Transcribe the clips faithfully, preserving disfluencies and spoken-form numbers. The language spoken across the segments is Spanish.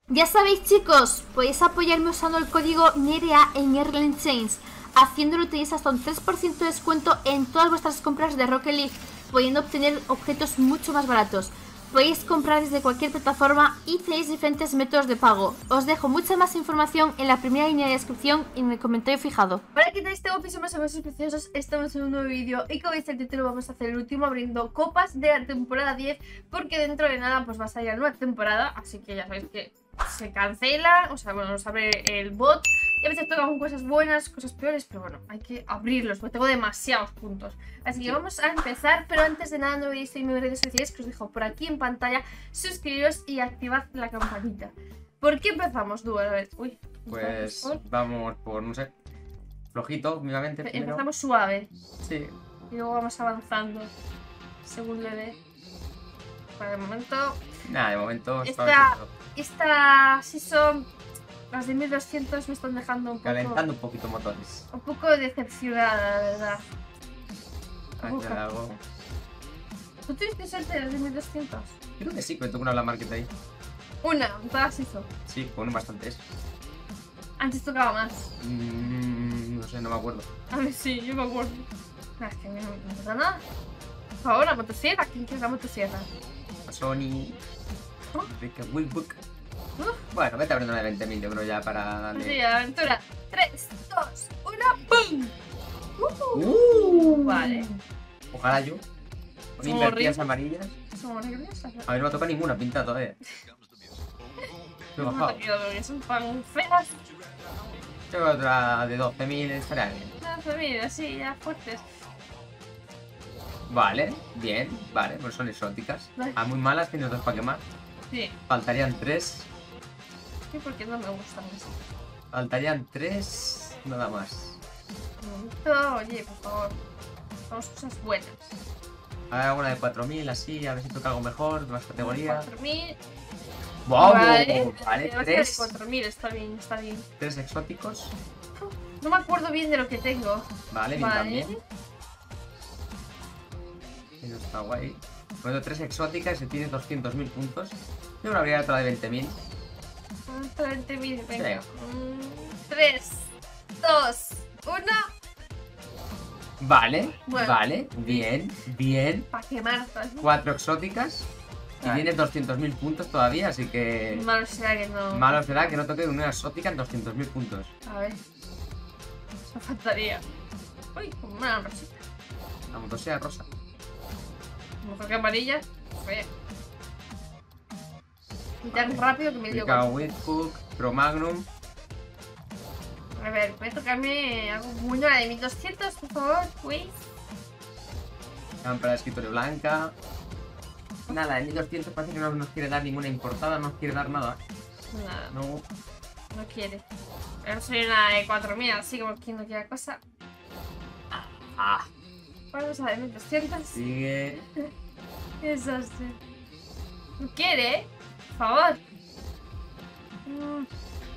Ya sabéis, chicos, podéis apoyarme usando el código Nerea en Erlen Chains. Haciéndolo tenéis hasta un tres por ciento de descuento en todas vuestras compras de Rocket League, pudiendo obtener objetos mucho más baratos. Podéis comprar desde cualquier plataforma y tenéis diferentes métodos de pago. Os dejo mucha más información en la primera línea de descripción y en el comentario fijado. Hola, ¿qué tal? Este guapísimo, más o menos preciosos. Estamos en un nuevo vídeo y como veis el título vamos a hacer el último abriendo copas de la temporada diez, porque dentro de nada pues va a salir la nueva temporada, así que ya sabéis que se cancela, o sea, bueno, nos abre el bot y a veces tocan cosas buenas, cosas peores, pero bueno, hay que abrirlos porque tengo demasiados puntos. Así que vamos a empezar, pero antes de nada no olvidéis seguirme en mis redes sociales que os dejo por aquí en pantalla, suscribiros y activad la campanita. ¿Por qué empezamos, Dúo? A ver, uy, pues por... vamos por, no sé, flojito, mínimamente. Empezamos primero. Suave. Sí. Y luego vamos avanzando según le dé. Para el momento. Nada, de momento. Esta, esta season, las de mil doscientos me están dejando un poco. Calentando un poquito motores. Un poco decepcionada, la verdad. Aquí algo. ¿Tú tuviste suerte de las de mil doscientos? Creo que sí, que me tocó una la market ahí. Una, todas hizo. Sí, bueno, bastantes. Antes tocaba más. Mm, no sé, no me acuerdo. A ver, sí, yo me acuerdo. Ah, es que no me pasa nada. Por favor, la motosierra. ¿Quién quiere la motosierra? A Sony. ¿Oh? Willbook. Uh. Bueno, vete abriendo una de veinte mil, yo creo ya para darle. Sí, aventura. tres, dos, uno, ¡pum! Uh. Uh. Vale. Ojalá yo. Con invertidas amarillas. Son horribles. A ver, no me toca ninguna pinta todavía. No me ha tocado porque son tan feas. Tengo otra de doce mil, estaría bien. doce mil, así, ya fuertes. Vale, bien, vale, pues son exóticas. Vale. A muy malas tienes dos para quemar. Sí. Faltarían tres. Sí, porque no me gustan eso. Faltarían tres, nada más. No, oye, por favor. Vamos cosas buenas. A ver, alguna de cuatro mil, así, a ver si toca algo mejor, de más categoría. cuatro mil. ¡Wow! Vale, vale, vale tres. cuatro mil, está bien, está bien. Tres exóticos. No me acuerdo bien de lo que tengo. Vale, bien Vale. también. Eso está guay. Bueno, tres exóticas y tienes doscientos mil puntos. Yo creo habría otra de veinte mil. veinte mil, venga. Sí. tres, dos, uno. Vale, Bueno. vale, bien, bien. Para quemar. Cuatro exóticas. Y Vale. tienes doscientos mil puntos todavía, así que... Malo será que no. Malo será que no toque una exótica en doscientos mil puntos. A ver. Eso faltaría. Uy, como una rosita. La moto sea rosa. Mejor que amarilla. Oye. Y tan Vale. rápido que me dio. Chicago Whithook, Pro Magnum. A ver, voy a tocarme algo bueno, la de mil doscientos, por favor, please. Lámpara de escritorio blanca. Nada, de mil doscientos parece que no nos quiere dar ninguna importada, no nos quiere dar nada. Nada, No. no quiere. Ahora soy una de cuatro mil, así como quien no quiera cosa. Ah, Vamos a ver, mil doscientos. sigue. Qué desastre. No quiere, ¿eh? Por favor. Mm.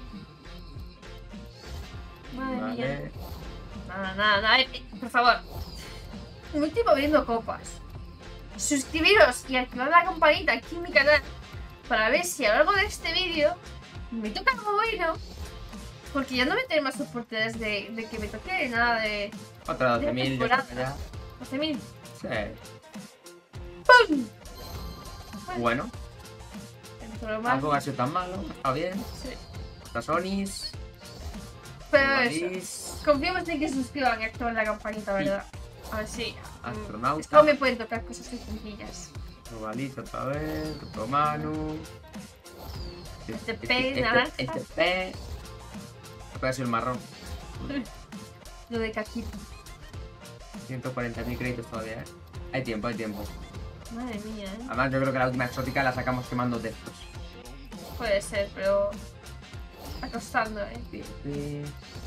Madre mía. Vale. Nada, nada, nada. Eh, por favor. Un último abriendo copas. Suscribiros y activad la campanita aquí en mi canal para ver si a lo largo de este vídeo me toca algo bueno. Porque ya no me tener más oportunidades de, de que me toque nada de Otra doce mil, yo creo que ya. doce mil. Sí. ¡Pum! Bueno, Dentro de lo malo. tampoco ha sido tan malo, está bien. Sí. Las Sonys. Pero eso. Igualis, Confiamos en que se suscriban y activen la campanita, ¿verdad? A ver si. mm, Astronauta. Es como me pueden tocar cosas muy sencillas. Igualis otra vez, Pro Magnum. Este P, naranja. Este P. Puede ser el marrón. Lo de Caquito. ciento cuarenta mil créditos todavía, ¿eh? Hay tiempo, hay tiempo. Madre mía, ¿eh? Además, yo creo que la última exótica la sacamos quemando textos. Puede ser, pero. Está costando, ¿eh? Sí, sí.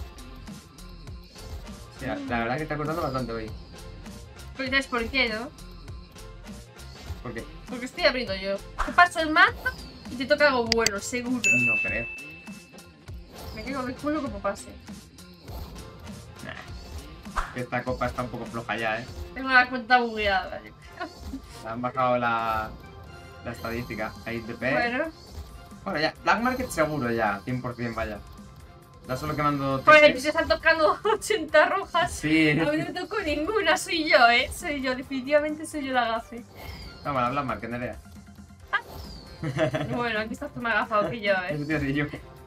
Sí, la la verdad que está costando bastante hoy. Porque sabes por qué, ¿no? ¿Por qué? Porque estoy abriendo yo. Te paso el mazo y te toca algo bueno, seguro. No creo. Me quedo de culo como pase. Nah. Esta copa está un poco floja ya, ¿eh? Tengo la cuenta bugueada. Han bajado la, la estadística. Ahí te pe. Bueno, Bueno, ya, Black Market seguro ya, cien por cien, vaya. Ya solo quemando Pues T Ps. te están tocando ochenta rojas. Sí. A mí no me tocó ninguna, soy yo, ¿eh? Soy yo, definitivamente soy yo la gafe. Vamos, la Black Market, Nerea. Bueno, aquí estás tú más agafado que yo, Eso ¿eh? te digo yo.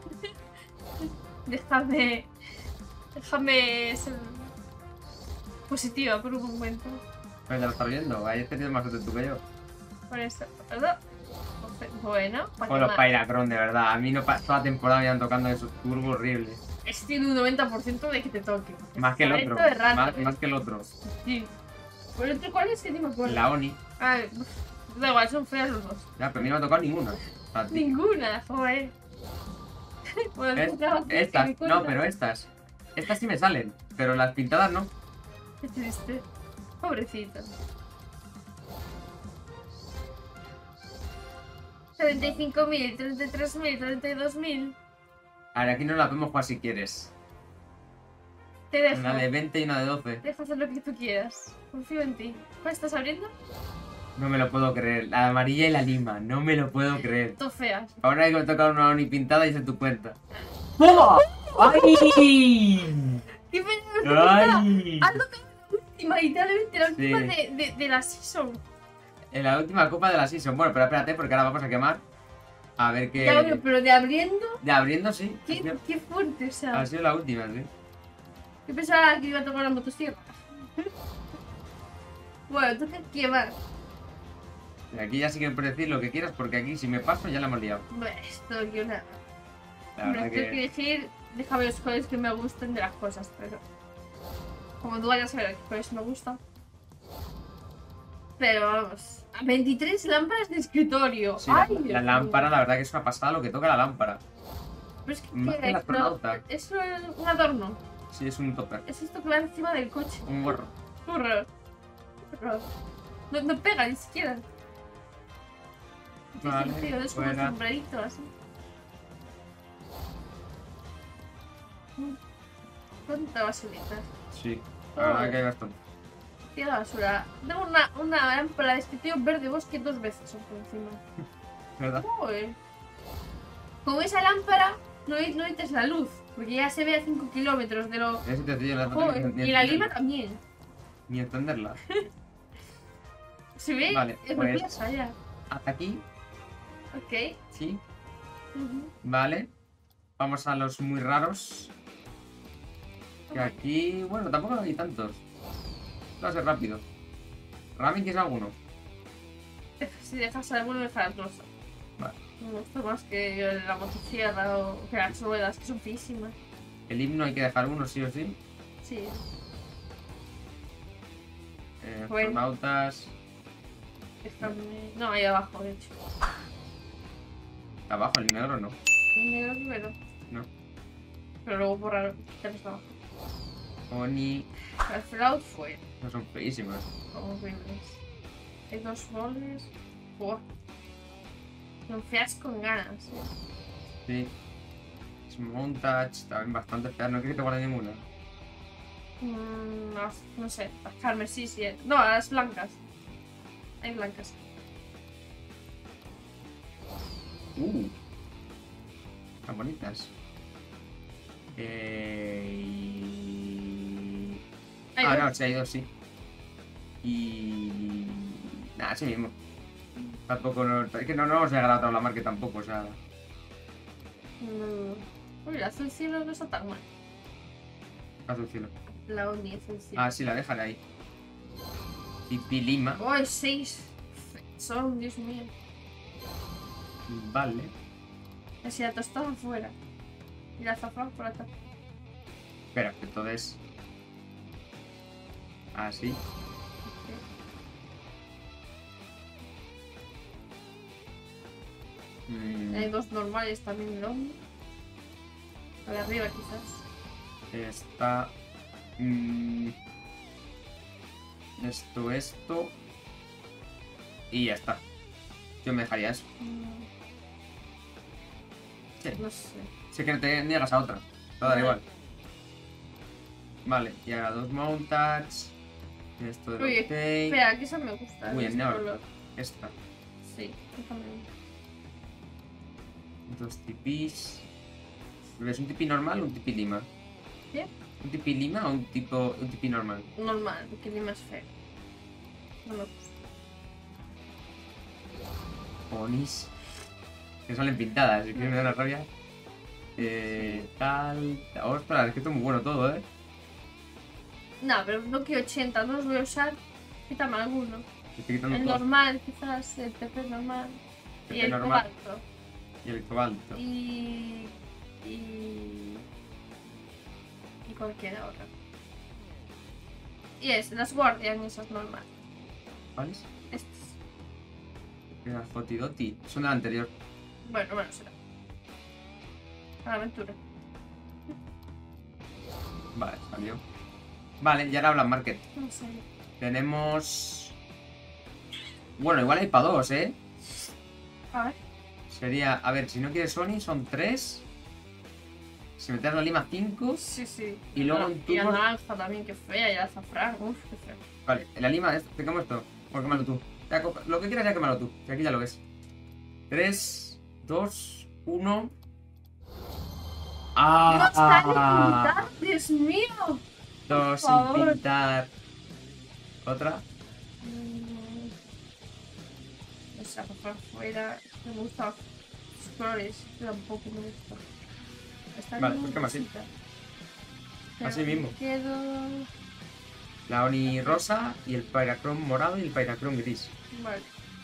Déjame... Déjame ser positiva por un momento. Pues ya lo estás viendo, ahí tenido más suerte tú que yo. Por eso, ¿verdad? Bueno, ¿para Con qué los más? Pyracron, de verdad. A mí no pa- toda la temporada me iban tocando esos turbos horribles. Es tiene un noventa por ciento de que te toque. Más que el otro. Esto es raro, Más, ¿eh? más que el otro. Sí. ¿Por el otro cuál es? Que ni me acuerdo. La Oni. Ah, da igual, son feas los dos. Ya, pero a mí no me ha tocado ninguna. A ti. Ninguna, joder. Bueno, Es- otra vez que estas, me no, cuenta. pero estas. Estas sí me salen, pero las pintadas no. Qué triste. Pobrecita. treinta y cinco mil, treinta y tres mil, treinta y dos mil. A ver, aquí no la podemos jugar si quieres. Te dejo. Una de veinte y una de doce. Deja hacer lo que tú quieras. Confío en ti. ¿Cuál estás abriendo? No me lo puedo creer. La amarilla y la lima. No me lo puedo creer. Todo feas. Ahora que me toca una Oni pintada y es en tu cuenta. ¡Oh! ¡Ay! ¡Qué pena! ¡Ay! ¡Has tocado la última! Literalmente la última Sí. de, de, de la season. En la última copa de la season. Bueno, pero espérate, porque ahora vamos a quemar. A ver qué. Ya, bueno, pero de abriendo, De abriendo, sí. Ha qué, sido- qué fuerte, o sea. Ha sido la última, sí. Yo pensaba que iba a tocar la motosierra. Bueno, toca quemar. Y aquí ya sí que puedes decir lo que quieras, porque aquí si me paso ya la hemos liado. Bueno, esto yo nada. La Hombre, verdad tengo que que. elegir, déjame los colores que me gusten de las cosas, pero... Como tú vayas a ver qué colores me gustan. Pero vamos, a veintitrés lámparas de escritorio. Sí, la, ¡Ay, Dios la mío! lámpara, la verdad que es una pasada lo que toca la lámpara. Pero es que, Más ¿qué que el es? astronauta. No, es un, un adorno. Sí, es un topper. Es esto que va encima del coche. Un gorro. Qué horror. Qué horror. No, no pega ni siquiera. Tiene Vale, sentido, es como un fuera. sombrerito así. Mm. ¿Cuánta basurita? Sí, la verdad que hay bastante. Tira la basura. Tengo una, una lámpara de escritorio verde bosque dos veces por encima. ¿Verdad? Joder. Con esa lámpara no, no necesitas la luz, porque ya se ve a cinco kilómetros de lo... Es sencillo, la Joder, y la lima también. Ni entenderla. Se ve Vale, es pues- preciosa ya. Hasta aquí, Ok. sí. Ujú. Vale. Vamos a los muy raros. Que aquí, bueno, tampoco hay tantos. Va a ser rápido. Rami, ¿quieres alguno? Si dejas alguno, dejarás los. Vale. Me gusta más que la motosierra o que las ruedas, que son feísimas. El himno hay que dejar uno, sí o sí. Sí. Eh, Bueno. astronautas. Déjame... No, ahí abajo, de hecho. Abajo, el negro no. El negro primero. No. Pero luego borrar, quitarlos abajo. Oni. El Flout fue. No son feísimas. Como que es. Hay dos boles. Buah. Son feas con ganas. ¿eh? Sí. Small Touch, también bastante feas. No quiero que te guarde ninguna. Mm, no, no sé, las carmesí, sí. eh. No, las blancas. Hay blancas. Uh. Están bonitas. Eh... y- Hay Ah, dos. no, sí, hay dos, sí. Y... Nada, así mismo. Tampoco, no, es que no, no vamos a llegar a otra la marca tampoco, o sea... Mm. Uy, el azul cielo no está tan mal. Azul cielo. La Oni azul cielo. Ah, sí, la dejan ahí. Y Pilima. Oh, el seis. Son, Dios mío. Vale. Así la tostada afuera. Y la azafrán por atrás. Espera, que todo es... Así. Mm, Hay dos normales también en el hombro. A la arriba quizás. Está... mm, esto, esto... Y ya está. Yo me dejaría eso. Mm, Sí. no sé. Sé que no te niegas a otra. Todo da Vale. igual. Vale, y ahora dos mountats. Esto de Uy, rotate. espera, que esa me gusta. Uy, el este negro. color. Esta. Sí, déjame ver. Dos tipis. ¿Es un tipi normal o un tipi lima? ¿Qué? ¿Un tipi lima o un tipo un tipi normal? Normal, porque ni más feo. No me gusta. Ponis. Que salen pintadas, es que me da una rabia. Eh, tal. Ostras, es que esto es muy bueno todo, eh. No, pero no quiero ochenta, no los voy a usar. Quítame alguno. Estoy quitando El todo. normal, quizás, el T P normal. T P Y el normal. cobalto. Y el cobalto. Y. Y. Y cualquiera otra. Y es, las Guardian, esas normal. ¿Cuáles? Estas. Era Fotidoti. Son de la anterior. Bueno, bueno, será. A la aventura. Vale, salió. Vale, y ahora Black Market. No sé. Tenemos. Bueno, igual hay para dos, ¿eh? A ver. Sería. A ver, si no quieres Sony, son tres. Si metes la lima, cinco. Sí, sí. Y luego Ah, en Y la turno. naranja también, que fea. Y el azafrán. Uf, qué feo. Vale, en la lima, esto, te como esto. Pues quémalo tú. Ya, co- lo que quieras, ya quémalo tú. Que aquí ya lo ves. tres, dos, uno. ¡No está de ¡Ah! pintar! ¡Dios mío! Dos sin favor. pintar. Otra. Mm, No sé, azafrán fuera. Me gustan los colores. Pero tampoco me gusta. Está Vale, muy pues quema así. bonita. Pero Así mismo. me Quedo... La Oni rosa y el Pyrachrome morado y el Pyrachrome gris. Vale.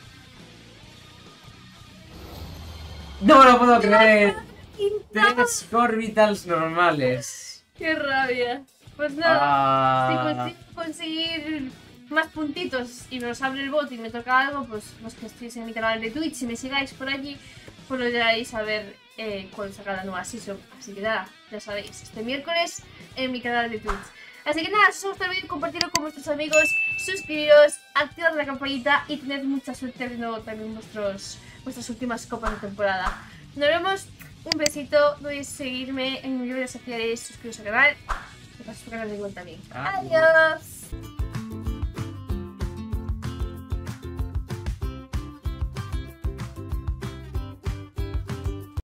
¡No me lo puedo creer! Pinta. Tres Orbitals normales. ¡Qué rabia! Pues nada. Si Ah, consigo conseguir más puntitos y me los abre el bot y me toca algo, pues los que estéis en mi canal de Twitch, si me sigáis por allí, pues lo llegaréis a ver eh, cuando saca la nueva season. Así que nada, ya sabéis, este miércoles en mi canal de Twitch. Así que nada, si os gusta el vídeo, compartirlo con vuestros amigos, suscribiros, activad la campanita y tened mucha suerte abriendo también vuestros, vuestras últimas copas de temporada. Nos vemos, un besito, no olvidéis seguirme en mis redes sociales, suscribiros al canal y pasad por el canal de igual también. Adiós. Adiós.